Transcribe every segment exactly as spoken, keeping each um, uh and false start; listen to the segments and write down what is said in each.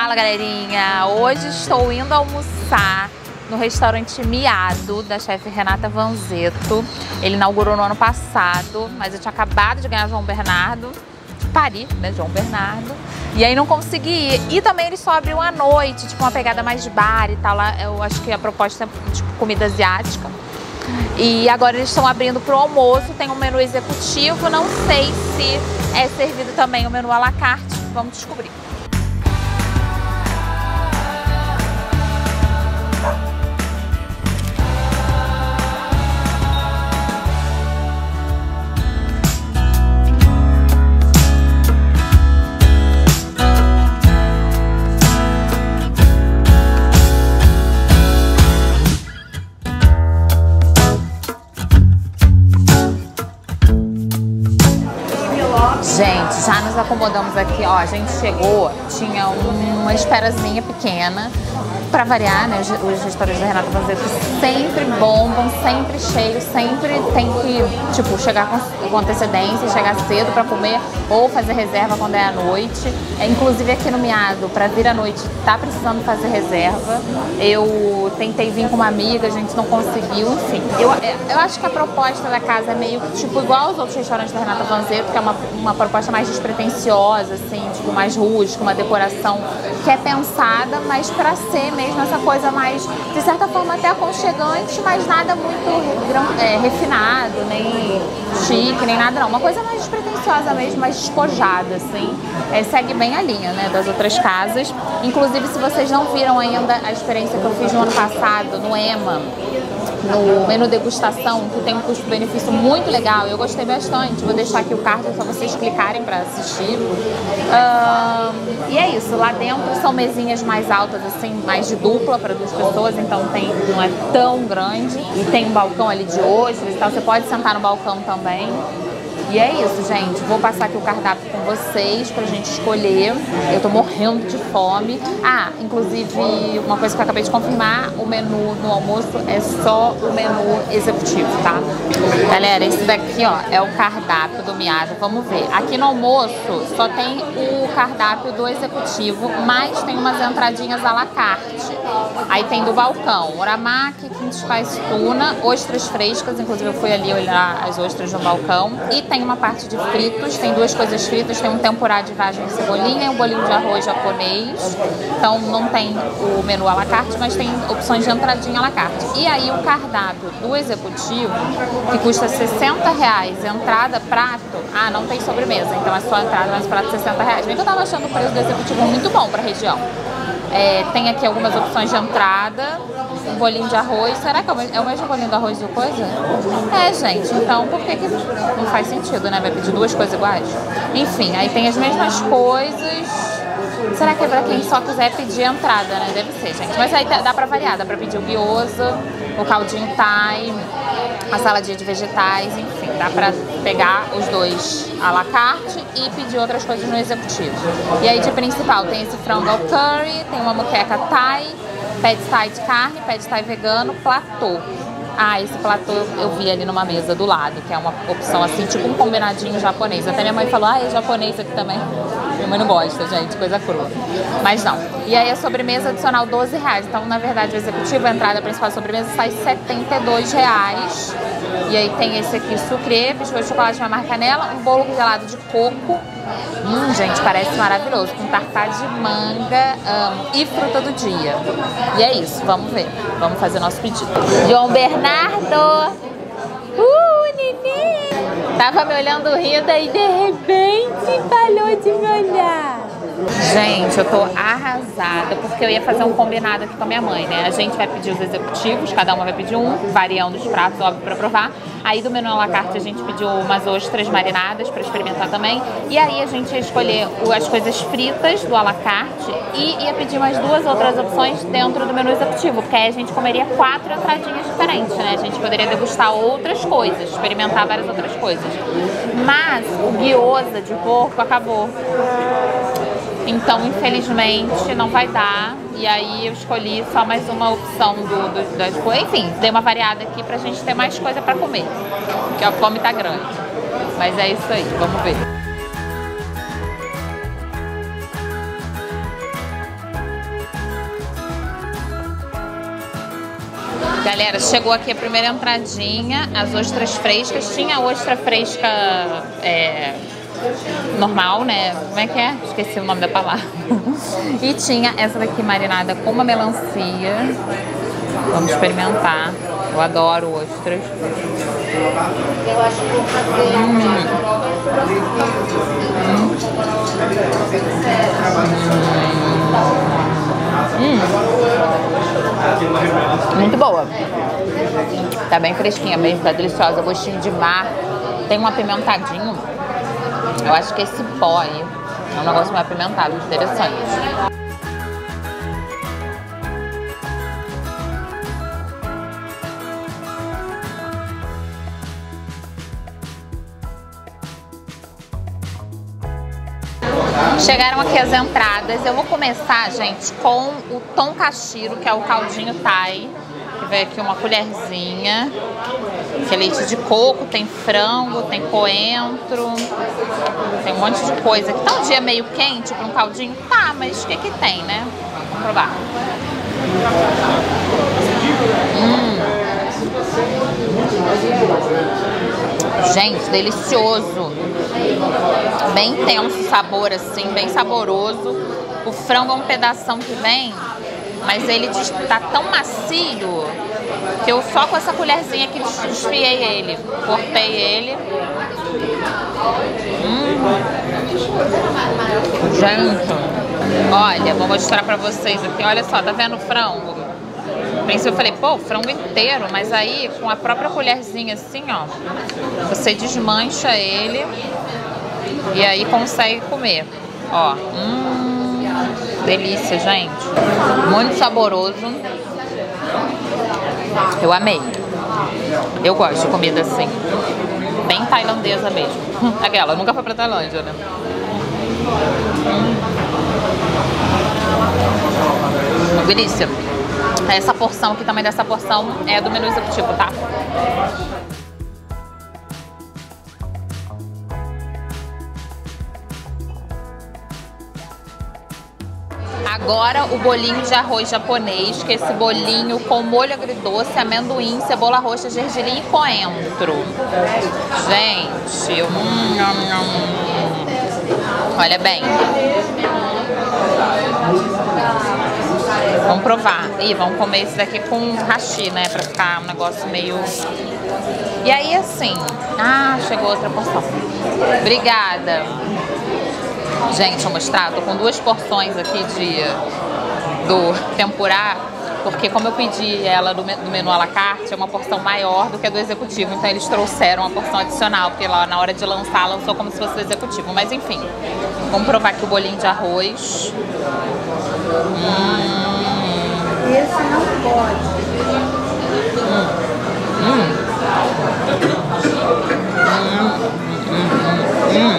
Fala, galerinha! Hoje estou indo almoçar no restaurante Miado, da chefe Renata Vanzetto. Ele inaugurou no ano passado, mas eu tinha acabado de ganhar João Bernardo, de Paris, né, João Bernardo. E aí não consegui ir. E também eles só abriam à noite, tipo uma pegada mais de bar e tal. Lá eu acho que a proposta é tipo comida asiática. E agora eles estão abrindo para o almoço, tem um menu executivo, não sei se é servido também o menu à la carte, vamos descobrir. Gente, já nos acomodamos aqui, ó, a gente chegou, tinha uma esperazinha pequena, pra variar, né, os, os restaurantes da Renata Vanzetto sempre bombam, sempre cheios, sempre tem que, tipo, chegar com, com antecedência, chegar cedo pra comer ou fazer reserva quando é à noite. É, inclusive aqui no Miado, pra vir à noite, tá precisando fazer reserva. Eu tentei vir com uma amiga, a gente não conseguiu, enfim. Eu, eu acho que a proposta da casa é meio, tipo, igual aos outros restaurantes da Renata Vanzetto, que é uma, uma proposta mais despretensiosa, assim, tipo, mais rústica, uma decoração que é pensada, mas pra ser mesmo essa coisa mais, de certa forma, até aconchegante, mas nada muito é, refinado, nem chique, nem nada não. Uma coisa mais despretensiosa mesmo, mais despojada, assim. É, segue bem a linha, né, das outras casas. Inclusive, se vocês não viram ainda a experiência que eu fiz no ano passado, no EMA, no menu degustação, que tem um custo-benefício muito legal, eu gostei bastante. Vou deixar aqui o card para vocês clicarem para assistir. Um, e é isso, lá dentro são mesinhas mais altas, assim, mais de dupla para duas pessoas, então tem, não é tão grande. E tem um balcão ali de ostras e tal, você pode sentar no balcão também. E é isso, gente. Vou passar aqui o cardápio com vocês pra gente escolher. Eu tô morrendo de fome. Ah, inclusive, uma coisa que eu acabei de confirmar, o menu no almoço é só o menu executivo, tá? Galera, esse daqui, ó, é o cardápio do Miado. Vamos ver. Aqui no almoço só tem o cardápio do executivo, mas tem umas entradinhas à la carte. Aí tem do balcão, uramaki, quinto spice tuna, ostras frescas, inclusive eu fui ali olhar as ostras no balcão. E tem uma parte de fritos, tem duas coisas fritas, tem um tempurá de vagem e cebolinha e um bolinho de arroz japonês. Então não tem o menu à la carte, mas tem opções de entradinha à la carte. E aí o cardápio do executivo, que custa sessenta reais, entrada, prato, ah, não tem sobremesa, então é só entrada, mas prato sessenta reais. Bem que eu tava achando o preço do executivo muito bom pra região. É, tem aqui algumas opções de entrada, um bolinho de arroz. Será que é o mesmo, é o mesmo bolinho de arroz do coisa? É, gente, então por que que não faz sentido, né? Vai pedir duas coisas iguais? Enfim, aí tem as mesmas coisas. Será que é pra quem só quiser pedir entrada, né? Deve ser, gente. Mas aí dá pra variar, dá pra pedir o gyoza, o caldinho thai, a saladinha de vegetais, enfim. Dá pra pegar os dois à la carte e pedir outras coisas no executivo. E aí de principal tem esse frango ao curry, tem uma moqueca thai, pad thai de carne, pad thai vegano, platô. Ah, esse platô eu vi ali numa mesa do lado, que é uma opção assim, tipo um combinadinho japonês. Até minha mãe falou, ah, é japonês aqui também. Minha mãe não gosta, gente, coisa crua. Mas não. E aí a sobremesa adicional doze reais. Então, na verdade, o executivo, a entrada principal da sobremesa sai setenta e dois reais. E aí tem esse aqui, sucrê, biscoito de chocolate de marca canela, um bolo gelado de coco. Hum, gente, parece maravilhoso. Com tartar de manga amo, e fruta do dia. E é isso, vamos ver. Vamos fazer nosso pedido. João Bernardo! Uh, neném! Tava me olhando rindo e de repente parou de me olhar. Gente, eu tô arrasada, porque eu ia fazer um combinado aqui com a minha mãe, né? A gente vai pedir os executivos, cada uma vai pedir um, variando os pratos, óbvio, pra provar. Aí do menu à la carte a gente pediu umas ostras marinadas pra experimentar também. E aí a gente ia escolher as coisas fritas do à la carte e ia pedir mais duas outras opções dentro do menu executivo, porque aí a gente comeria quatro entradinhas diferentes, né? A gente poderia degustar outras coisas, experimentar várias outras coisas. Mas o gyoza de porco acabou. Então, infelizmente, não vai dar. E aí eu escolhi só mais uma opção do, do, das coisas. Enfim, dei uma variada aqui pra gente ter mais coisa pra comer. Porque a fome tá grande. Mas é isso aí, vamos ver. Galera, chegou aqui a primeira entradinha, as ostras frescas. Tinha ostra fresca é, normal, né? Como é que é? Esqueci o nome da palavra. E tinha essa daqui marinada com uma melancia. Vamos experimentar. Eu adoro ostras. Eu acho que vou fazer. Hum. Hum. Muito boa. Tá bem fresquinha mesmo, tá deliciosa. Gostinho de mar. Tem um apimentadinho. Eu acho que esse pó aí é um negócio mais apimentado, interessante. Chegaram aqui as entradas. Eu vou começar, gente, com o tonkashiro, que é o caldinho thai. Que vem aqui uma colherzinha. Que é leite de coco, tem frango, tem coentro. Tem um monte de coisa. Aqui tá um dia meio quente para um caldinho? Tá, mas o que que tem, né? Vamos provar. Hum. Gente, delicioso. Bem intenso o sabor, assim, bem saboroso. O frango é um pedação que vem, mas ele tá tão macio que eu só com essa colherzinha aqui desfiei ele. Cortei ele. Hum. Gente, olha, vou mostrar pra vocês aqui. Olha só, tá vendo o frango? Pensei, eu falei, pô, frango inteiro, mas aí com a própria colherzinha assim, ó, você desmancha ele e aí consegue comer. Ó, hum, delícia, gente. Muito saboroso. Eu amei. Eu gosto de comida assim, bem tailandesa mesmo. Aquela, nunca foi pra Tailândia, né? Hum. Uma delícia. Essa porção aqui, também dessa porção, é do menu executivo, tá? Agora o bolinho de arroz japonês, que é esse bolinho com molho agridoce, amendoim, cebola roxa, gergelim e coentro. Gente, hum, hum, hum. Olha bem. Vamos provar. E vamos comer esse daqui com hashi, né? Pra ficar um negócio meio... E aí, assim... Ah, chegou outra porção. Obrigada. Gente, vou mostrar. Tô com duas porções aqui de... do tempurá. Porque como eu pedi ela do menu à la carte, é uma porção maior do que a do executivo. Então eles trouxeram uma porção adicional. Porque lá na hora de lançar, lançou como se fosse do executivo. Mas enfim. Vamos provar aqui o bolinho de arroz. Hum... Esse não pode. Hum. Hum. Hum. Hum.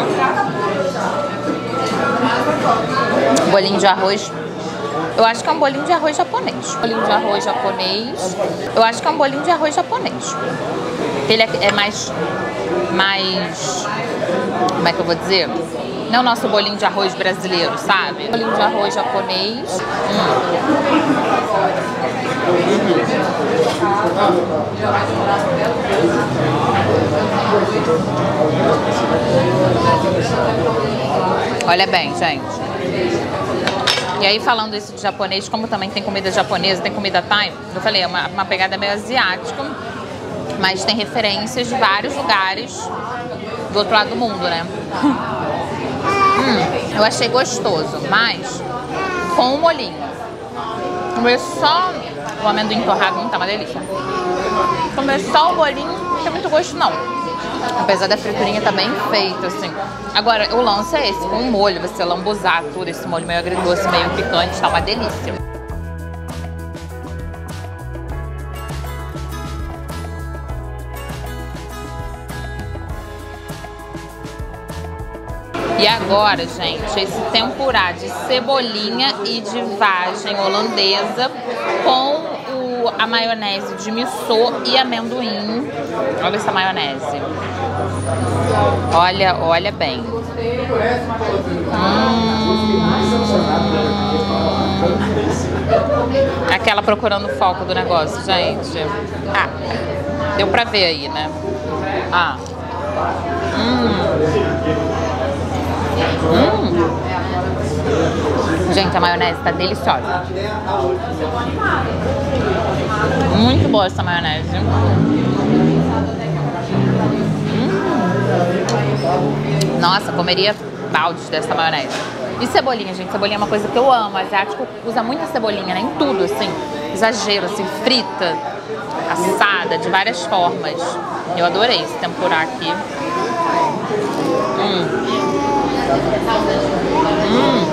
Bolinho de arroz. Eu acho que é um bolinho de arroz japonês. Bolinho de arroz japonês. Eu acho que é um bolinho de arroz japonês. Ele é, é mais... Mais... Como é que eu vou dizer? Não é o nosso bolinho de arroz brasileiro, sabe? Bolinho de arroz japonês. Hum. Olha bem, gente. E aí, falando isso de japonês, como também tem comida japonesa, tem comida thai, eu falei, é uma, uma pegada meio asiática, mas tem referências de vários lugares do outro lado do mundo, né? Hum, eu achei gostoso, mas com o molhinho. Comer só o amendoim torrado não tá uma delícia. Comer só o molhinho não tem muito gosto, não. Apesar da friturinha tá bem feita, assim. Agora, o lance é esse, com o molho, você lambuzar tudo, esse molho meio agridoce, meio picante, tá uma delícia. E agora, gente, esse tempurá de cebolinha e de vagem holandesa com o, a maionese de miso e amendoim. Olha essa maionese. Olha, olha bem. Hum. Aquela procurando o foco do negócio, gente. Ah, deu pra ver aí, né? Ah. Hum. Hum. Gente, a maionese tá deliciosa. Muito boa essa maionese. Hum. Nossa, comeria baldes dessa maionese. E cebolinha, gente. Cebolinha é uma coisa que eu amo. O asiático usa muita cebolinha, né? Em tudo, assim. Exagero, assim. Frita, assada, de várias formas. Eu adorei esse tempurá aqui. Hum. Hum.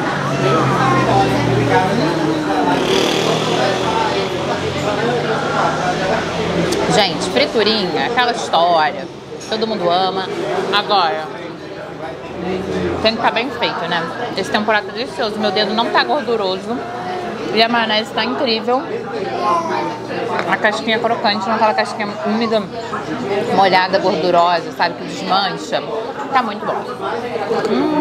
Gente, friturinha, aquela história. Todo mundo ama. Agora, tem que estar bem feito, né? Esse tempurá tá delicioso. Meu dedo não tá gorduroso. E a maionese tá incrível. A casquinha crocante, não aquela casquinha úmida, molhada, gordurosa, sabe? Que desmancha. Tá muito bom. Hum.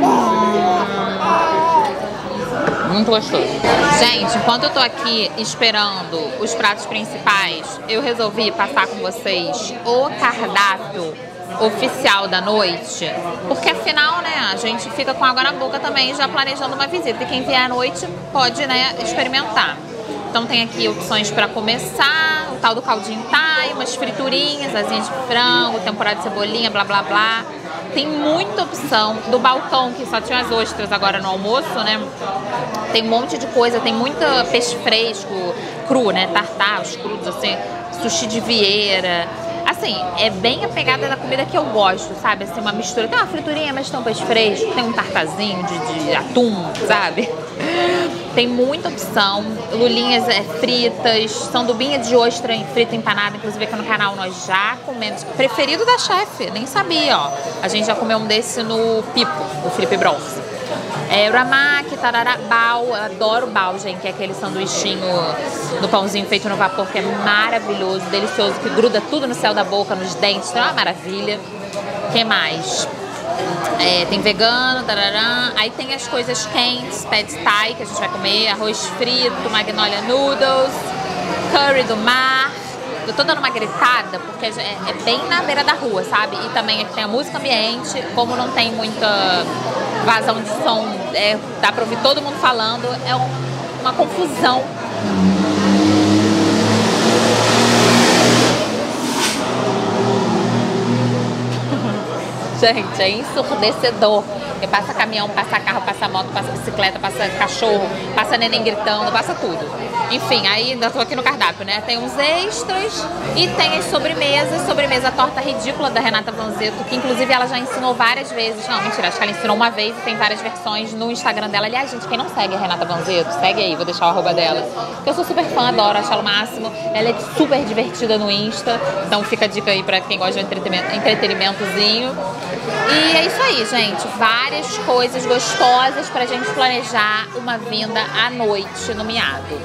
Muito gostoso. Gente, enquanto eu tô aqui esperando os pratos principais, eu resolvi passar com vocês o cardápio oficial da noite, porque afinal, né, a gente fica com água na boca também já planejando uma visita, e quem vier à noite pode, né, experimentar. Então tem aqui opções para começar, o tal do caldinho thai, umas friturinhas, asinhas de frango, temporada de cebolinha, blá blá blá. Tem muita opção. Do balcão, que só tinha as ostras agora no almoço, né? Tem um monte de coisa, tem muita peixe fresco, cru, né? Tartar, os crudos, assim, sushi de vieira. Assim, é bem a pegada da comida que eu gosto, sabe? Assim, uma mistura. Tem uma friturinha, mas tem um peixe fresco, tem um tartazinho de, de atum, sabe? Tem muita opção. Lulinhas é, fritas, sandubinha de ostra frita empanada, inclusive aqui no canal nós já comemos. Preferido da chefe, nem sabia, ó. A gente já comeu um desse no Pipo, o Felipe Bronze. É, ramaki, tarará, bao, eu adoro bao, gente, que é aquele sanduichinho no pãozinho feito no vapor, que é maravilhoso, delicioso, que gruda tudo no céu da boca, nos dentes, então é uma maravilha. O que mais? É, tem vegano, tarará. Aí tem as coisas quentes, pad thai, que a gente vai comer, arroz frito, magnolia noodles, curry do mar. Eu tô dando uma gritada porque é, é bem na beira da rua, sabe? E também aqui tem a música ambiente, como não tem muita vazão de som, é, dá pra ouvir todo mundo falando, é um, uma confusão. Gente, é ensurdecedor. Porque passa caminhão, passa carro, passa moto, passa bicicleta, passa cachorro, passa neném gritando, passa tudo. Enfim, aí ainda tô aqui no cardápio, né? Tem uns extras e tem as sobremesas. Sobremesa torta ridícula da Renata Vanzetto, que inclusive ela já ensinou várias vezes. Não, mentira, acho que ela ensinou uma vez e tem várias versões no Instagram dela. Aliás, gente, quem não segue a Renata Vanzetto, segue aí, vou deixar o arroba dela. Eu sou super fã, adoro, acho ela o máximo. Ela é super divertida no Insta, então fica a dica aí pra quem gosta de entretenimento, entretenimentozinho. E é isso aí, gente. Várias coisas gostosas pra gente planejar uma vinda à noite no Miado.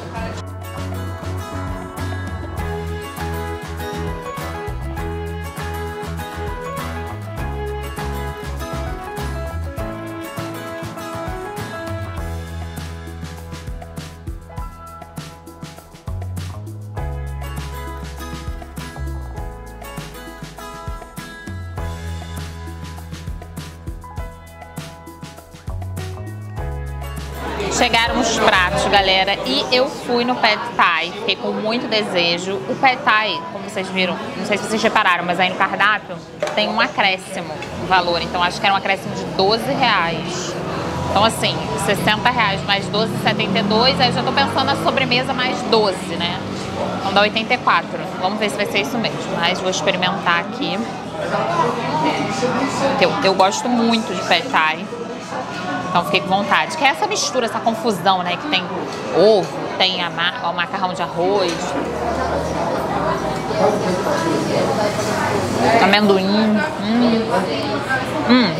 Chegaram os pratos, galera, e eu fui no Pad Thai, fiquei com muito desejo. O Pad Thai, como vocês viram, não sei se vocês repararam, mas aí no cardápio tem um acréscimo no valor, então acho que era um acréscimo de doze reais. Então assim, sessenta reais mais doze, setenta e dois, aí eu já tô pensando na sobremesa mais doze, né? Então dá oitenta e quatro. Vamos ver se vai ser isso mesmo, mas vou experimentar aqui. Eu, eu gosto muito de Pad Thai. Então fiquei com vontade. Que é essa mistura, essa confusão, né? Que tem ovo, tem a ma o macarrão de arroz, amendoim. Hum. Hum.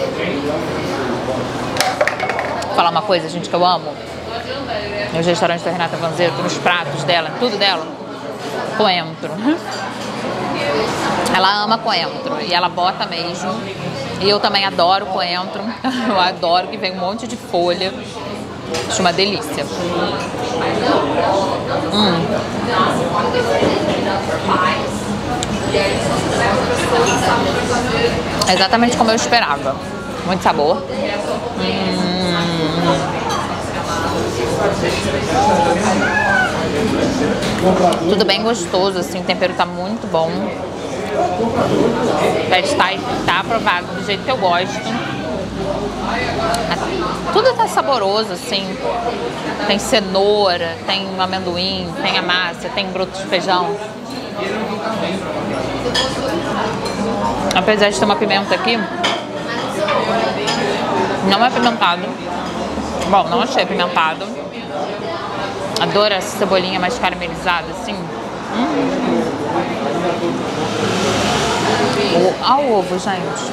Vou falar uma coisa, gente, que eu amo. Nos restaurantes da Renata Vanzetto, nos pratos dela, tudo dela. Coentro. Ela ama coentro e ela bota mesmo. E eu também adoro coentro. Eu adoro que vem um monte de folha. Acho uma delícia. Hum. É exatamente como eu esperava. Muito sabor. Hum. Tudo bem gostoso, assim, o tempero tá muito bom. O pad thai tá aprovado do jeito que eu gosto. Tudo tá saboroso, assim. Tem cenoura, tem amendoim, tem a massa, tem broto de feijão. Apesar de ter uma pimenta aqui, não é apimentado. Bom, não achei apimentado. Adoro essa cebolinha mais caramelizada, assim. Hum. Olha o ovo, gente.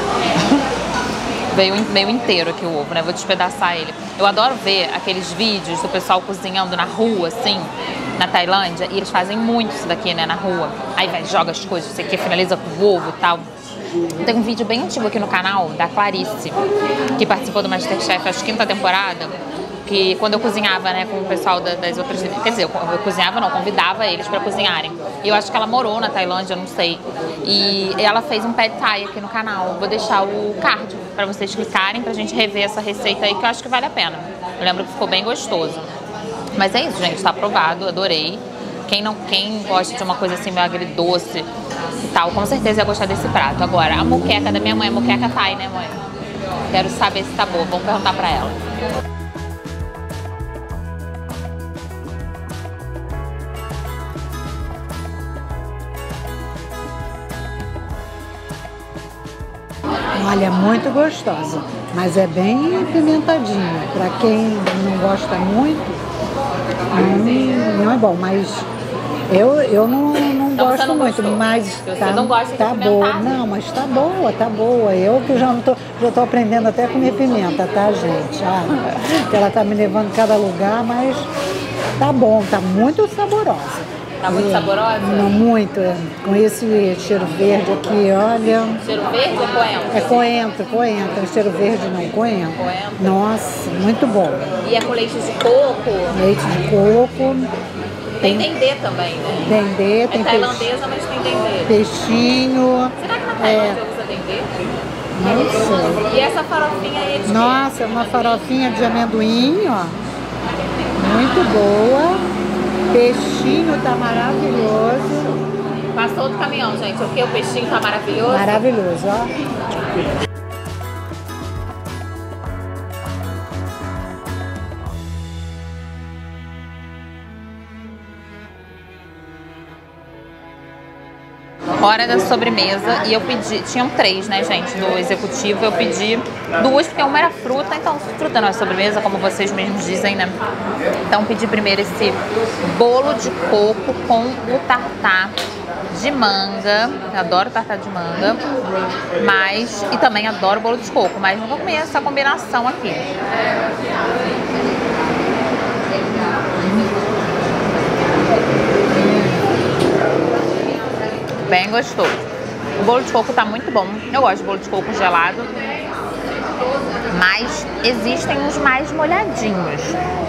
Veio meio inteiro aqui o ovo, né? Vou despedaçar ele. Eu adoro ver aqueles vídeos do pessoal cozinhando na rua, assim, na Tailândia. E eles fazem muito isso daqui, né? Na rua. Aí vai, joga as coisas, não sei o que, finaliza com o ovo e tal. Tem um vídeo bem antigo aqui no canal, da Clarice, que participou do MasterChef, acho que quinta temporada. Que quando eu cozinhava, né, com o pessoal das outras... Quer dizer, eu, eu cozinhava não, convidava eles pra cozinharem. E eu acho que ela morou na Tailândia, não sei. E ela fez um pad thai aqui no canal. Vou deixar o card pra vocês clicarem, pra gente rever essa receita aí, que eu acho que vale a pena. Eu lembro que ficou bem gostoso. Mas é isso, gente, tá aprovado, adorei. Quem, não, quem gosta de uma coisa assim meio agridoce e tal, com certeza ia gostar desse prato. Agora, a moqueca da minha mãe, a moqueca thai, né, mãe? Quero saber se tá boa, vamos perguntar pra ela. Olha, muito gostosa, mas é bem apimentadinha. Para quem não gosta muito, não, não é bom, mas eu, eu não, não Então, gosto não muito, gostou. mas Você tá, não gosta de tá boa. Não, mas tá boa, tá boa. Eu que já não tô, já tô aprendendo até a comer pimenta, tá, gente? Ah, que ela tá me levando em cada lugar, mas tá bom, tá muito saborosa. Tá muito e, saborosa? Não, muito. É, com esse cheiro verde aqui, olha. Cheiro verde ou coentro? É coentro, coentro. Cheiro verde não, coentro. Coentro. Nossa, muito bom. E é com leite de coco? Leite de coco. Tem dendê também, né? Dendê, tem é tailandesa, mas tem dendê. Peixinho. Será que na Tailândia usa dendê? Não sei. E essa farofinha aí é de Nossa, uma farofinha de amendoim, ó. Muito boa. Peixinho tá maravilhoso. Passou do caminhão, gente. O que? O peixinho tá maravilhoso? Maravilhoso, ó. Hora da sobremesa e eu pedi, tinham três, né, gente, do executivo. Eu pedi duas, porque uma era fruta, então fruta não é sobremesa, como vocês mesmos dizem, né? Então pedi primeiro esse bolo de coco com o tartar de manga. Eu adoro tartar de manga, mas e também adoro bolo de coco, mas não vou comer essa combinação aqui. Bem gostoso. O bolo de coco tá muito bom. Eu gosto de bolo de coco gelado. Mas existem uns mais molhadinhos.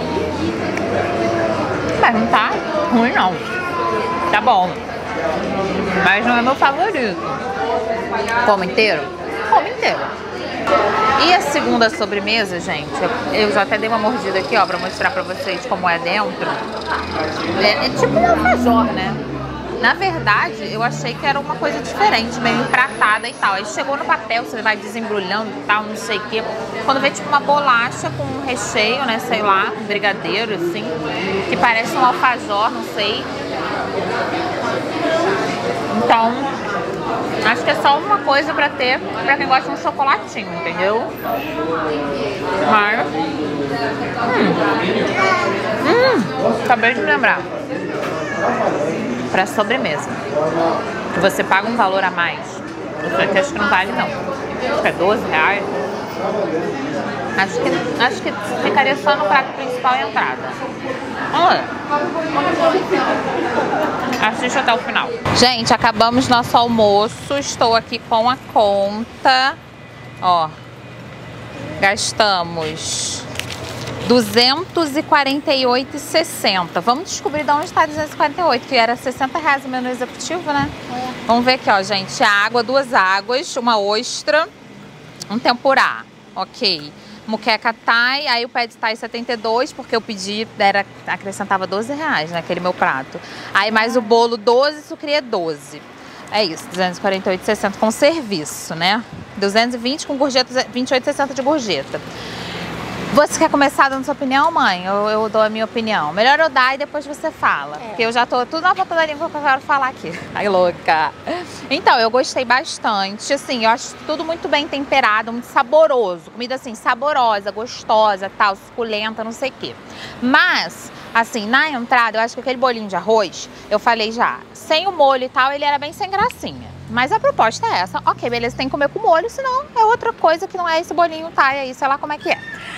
Mas não tá ruim, não. Tá bom. Mas não é meu favorito. Como inteiro? Como inteiro. E a segunda sobremesa, gente, eu já até dei uma mordida aqui, ó, pra mostrar pra vocês como é dentro. É, é tipo um alfajor, né? Na verdade, eu achei que era uma coisa diferente, meio empratada e tal. Aí chegou no papel, você vai desembrulhando e tal, não sei o quê. Quando vê tipo uma bolacha com um recheio, né, sei lá, um brigadeiro, assim, que parece um alfajor, não sei. Então, acho que é só uma coisa pra ter, pra quem gosta de um chocolatinho, entendeu? Mas... Hum, hum, acabei de me lembrar. Pra sobremesa, que você paga um valor a mais. Isso aqui acho que não vale não. Acho que é doze reais. Acho que, acho que ficaria só no prato principal e entrada. Vamos lá. Assiste até o final. Gente, acabamos nosso almoço. Estou aqui com a conta. Ó, gastamos duzentos e quarenta e oito reais e sessenta centavos. Vamos descobrir de onde está duzentos e quarenta e oito, que era sessenta reais o menu executivo, né? É. Vamos ver aqui, ó, gente. A água, duas águas, uma ostra, um tempurá. Ok. Muqueca Thai, aí o pad Thai setenta e dois, porque eu pedi, era, acrescentava doze reais naquele meu prato. Aí mais o bolo doze, sucria doze. É isso, duzentos e quarenta e oito reais e sessenta centavos com serviço, né? duzentos e vinte com gorjeta, vinte e oito reais e sessenta centavos de gorjeta. Você quer começar dando sua opinião, mãe? Eu, eu dou a minha opinião. Melhor eu dar e depois você fala. É. Porque eu já tô tudo na ponta da língua que eu quero falar aqui. Ai, louca. Então, eu gostei bastante. Assim, eu acho tudo muito bem temperado, muito saboroso. Comida, assim, saborosa, gostosa, tal, suculenta, não sei o quê. Mas, assim, na entrada, eu acho que aquele bolinho de arroz, eu falei já, sem o molho e tal, ele era bem sem gracinha. Mas a proposta é essa. Ok, beleza, tem que comer com molho, senão é outra coisa que não é esse bolinho Thai aí, sei lá como é que é.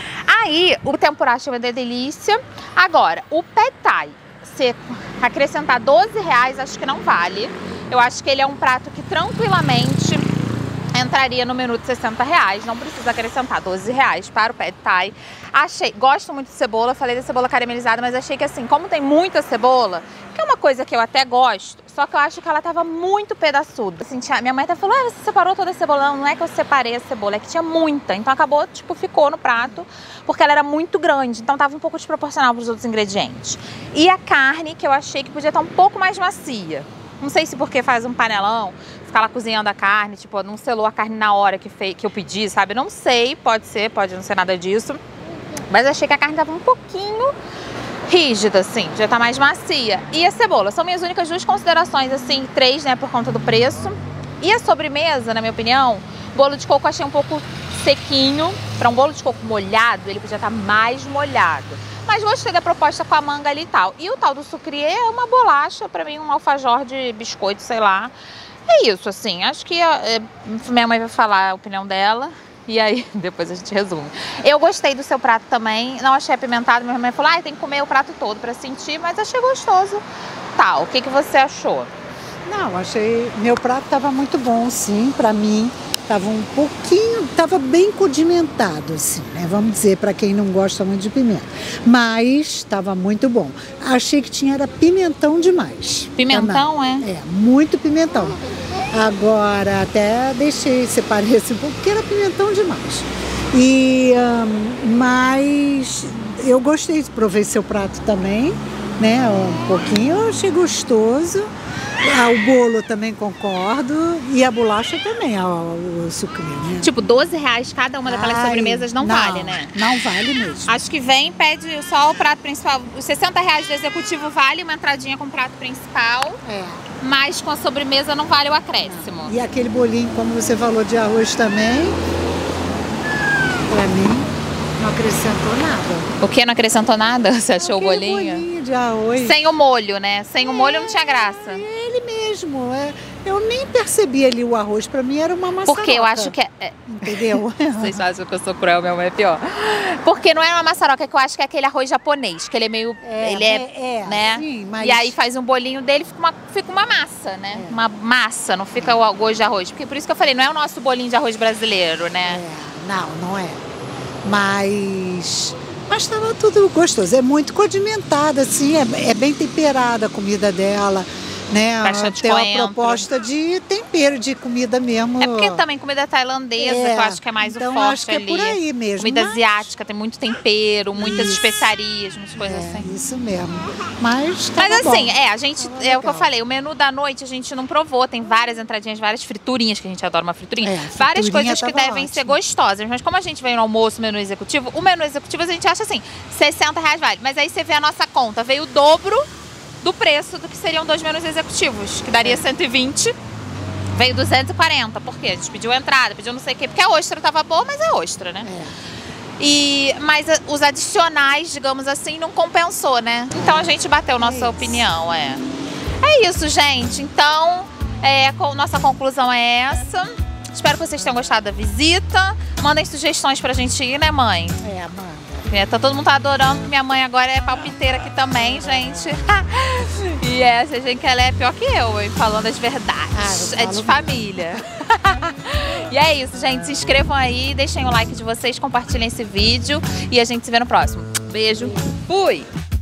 Aí, o tempurá chama de delícia. Agora, o pad Thai, se acrescentar doze reais, acho que não vale. Eu acho que ele é um prato que tranquilamente entraria no menu de sessenta reais. Não precisa acrescentar doze reais para o pad Thai. Achei, gosto muito de cebola, falei da cebola caramelizada, mas achei que assim, como tem muita cebola, que é uma coisa que eu até gosto, só que eu acho que ela tava muito pedaçuda. Assim, tinha, minha mãe até falou, ah, você separou toda a cebola. Não, não é que eu separei a cebola, é que tinha muita. Então acabou, tipo, ficou no prato, porque ela era muito grande. Então tava um pouco desproporcional para os outros ingredientes. E a carne, que eu achei que podia estar um pouco mais macia. Não sei se porque faz um panelão, ficar lá cozinhando a carne, tipo, não selou a carne na hora que, fei, que eu pedi, sabe? Não sei, pode ser, pode não ser nada disso. Mas achei que a carne tava um pouquinho rígida, assim, já tá mais macia. E a cebola, são minhas únicas duas considerações, assim, três, né, por conta do preço. E a sobremesa, na minha opinião, bolo de coco eu achei um pouco sequinho. Para um bolo de coco molhado, ele podia estar mais molhado. Mas gostei da proposta com a manga ali e tal. E o tal do sucriê é uma bolacha, pra mim, um alfajor de biscoito, sei lá. É isso, assim, acho que é, minha mãe vai falar a opinião dela. E aí, depois a gente resume. Eu gostei do seu prato também, não achei apimentado. Minha mãe falou, ah, tem que comer o prato todo pra sentir, mas achei gostoso. Tá, o que, que você achou? Não, achei... Meu prato tava muito bom, sim, pra mim. Tava um pouquinho, tava bem condimentado, assim, né? Vamos dizer, pra quem não gosta muito de pimenta. Mas tava muito bom. Achei que tinha era pimentão demais. Pimentão, é? É, muito pimentão. Agora, até deixei, separei assim um pouco, porque era pimentão demais. E, um, mas eu gostei, provei seu prato também, né? Um pouquinho, eu achei gostoso. Ah, o bolo também concordo. E a bolacha também, ó, o sucrilho, né? Tipo, doze reais cada uma daquelas Ai, sobremesas não, não vale, né? Não vale mesmo. Acho que vem, pede só o prato principal. Os sessenta reais do executivo vale uma entradinha com o prato principal. É. Mas com a sobremesa não vale o acréscimo. Não. E aquele bolinho, como você falou, de arroz também, pra mim, não acrescentou nada. O que? Não acrescentou nada? Você achou aquele o bolinho? bolinho de arroz. Sem o molho, né? Sem é, o molho não tinha graça. É ele mesmo. É. Eu nem percebi ali o arroz, pra mim era uma maçaroca. Porque eu acho que é... é... Entendeu? Vocês acham que eu sou cruel, minha mãe é pior. Porque não é uma maçaroca, que eu acho que é aquele arroz japonês, que ele é meio... É, ele é, é, é né? Sim, mas... E aí faz um bolinho dele, fica uma, fica uma massa, né? É. Uma massa, não fica o gosto de arroz. Porque por isso que eu falei, não é o nosso bolinho de arroz brasileiro, né? É, não, não é. Mas... Mas tava tudo gostoso. É muito condimentada, assim, é, é bem temperada a comida dela. Né? Bastante tem coentro. Uma proposta de tempero de comida mesmo. É porque também comida tailandesa, é, que eu acho que é mais então o forte acho que ali. É por aí mesmo. Comida mas... asiática, tem muito tempero, muitas isso. especiarias, muitas coisas é, assim. Isso mesmo. Mas Mas assim, bom. é, a gente, tava é legal. O que eu falei, o menu da noite a gente não provou, tem várias entradinhas, várias friturinhas, que a gente adora uma friturinha. É, várias coisas que devem ótimo. ser gostosas, mas como a gente veio no almoço, menu executivo, o menu executivo a gente acha assim, sessenta reais vale, mas aí você vê a nossa conta, veio o dobro do preço do que seriam dois menus executivos, que daria é. cento e vinte, veio duzentos e quarenta, por quê? A gente pediu entrada, pediu não sei o quê, porque a ostra tava boa, mas é ostra, né? É. E, mas os adicionais, digamos assim, não compensou, né? Então a gente bateu nossa é opinião, é. É isso, gente. Então, é, a nossa conclusão é essa. Espero que vocês tenham gostado da visita. Mandem sugestões pra gente ir, né, mãe? É, manda. É, tá, todo mundo tá adorando, que minha mãe agora é palpiteira aqui também, gente. E essa gente que ela é pior que eu, hein, falando as verdades. Ah, é de família. E é isso, gente. Se inscrevam aí, deixem o like de vocês, compartilhem esse vídeo e a gente se vê no próximo. Beijo, fui!